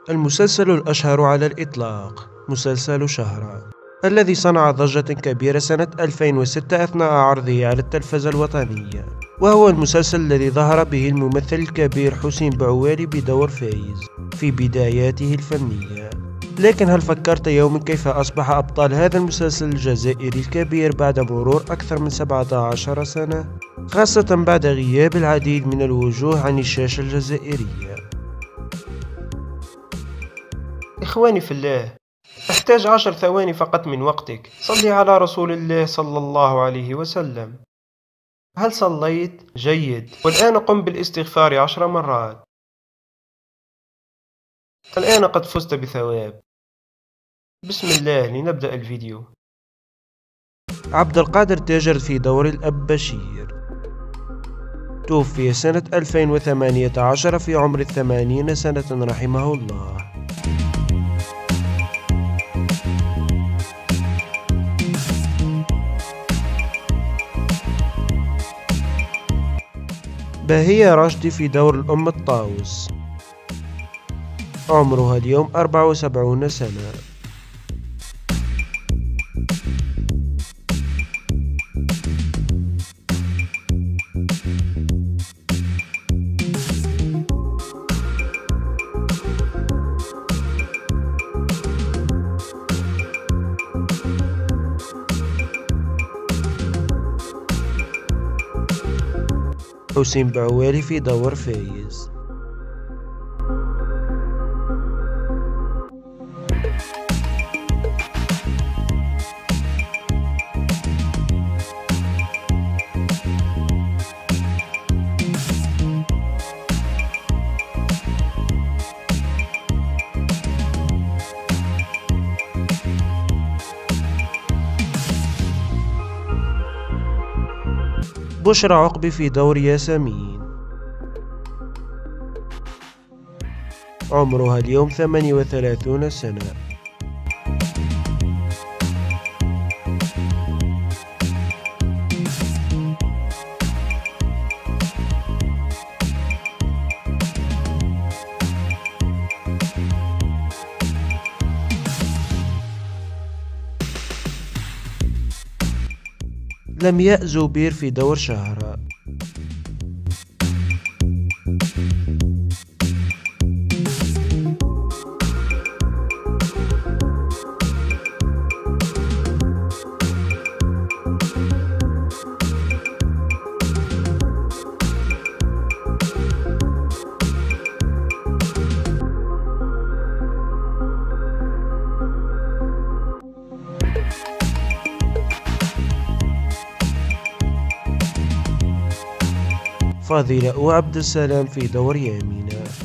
المسلسل الأشهر على الإطلاق مسلسل شهرة، الذي صنع ضجة كبيرة سنة 2006 أثناء عرضه على التلفزة الوطنية، وهو المسلسل الذي ظهر به الممثل الكبير حسين بعوالي بدور فايز في بداياته الفنية. لكن هل فكرت يوما كيف أصبح أبطال هذا المسلسل الجزائري الكبير بعد مرور أكثر من 17 سنة؟ خاصة بعد غياب العديد من الوجوه عن الشاشة الجزائرية. إخواني في الله، أحتاج 10 ثواني فقط من وقتك. صلي على رسول الله صلى الله عليه وسلم. هل صليت؟ جيد. والآن قم بالاستغفار 10 مرات. الآن قد فزت بثواب. بسم الله، لنبدأ الفيديو. عبد القادر تاجر في دور الأب بشير، توفي سنة 2018 في عمر 80 سنة رحمه الله. باهية راشدي في دور الأم الطاووس، عمرها اليوم 74 سنة. حسين بعوالي في دور فايز. بشرى عقبي في دور ياسمين، عمرها اليوم 38 سنة. لمياء زوبير في دور شهرة، فاضلة وعبد السلام في دور يامينة.